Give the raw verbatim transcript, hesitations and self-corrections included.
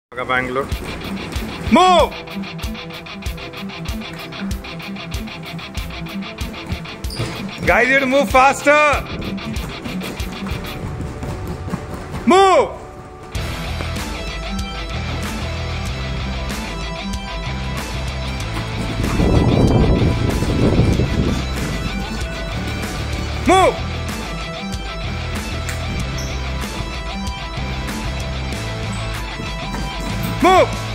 Bangalore. Move! Guys, you have to move faster. Move! Move! Move!